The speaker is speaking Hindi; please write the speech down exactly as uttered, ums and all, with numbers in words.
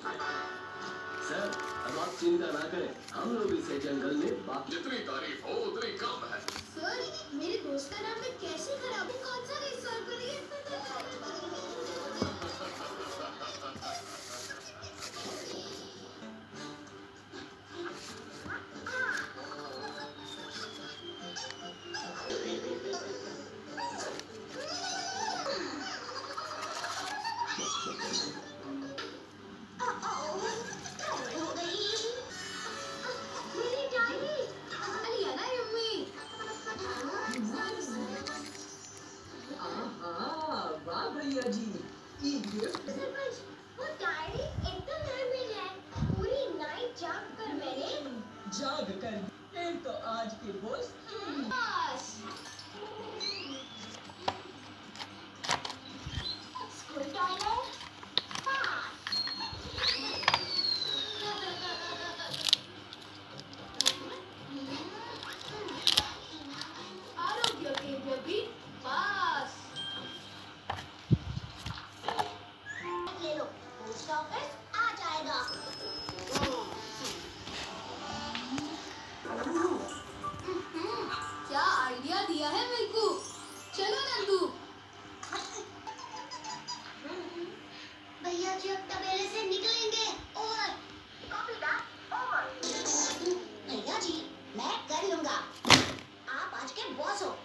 सर अब आप चिंता ना करें, हम लोग इसे जंगल में बाकी जितनी तारीफ हो उतनी कम है। सर मेरे दोस्त का नाम मैं कैसे खराब हूँ, कौन सा रेस सॉल्व करिए। सरपंच, वो डायरी एकदम नया मिला है। पूरी नाइट जाग कर मैंने जाग कर फिर तो आज के बोझ बस स्कूल टॉयलेट आरोग्य केंद्र भी पास। ले लो, पोस्ट ऑफिस आ जाएगा। क्या आइडिया दिया है मेरे को। चलो नंदू। भैया जी अब तबेले से निकलेंगे और कॉपी दैट ओवर। भैया जी मैं कर लूंगा, आप आज के बॉस हो।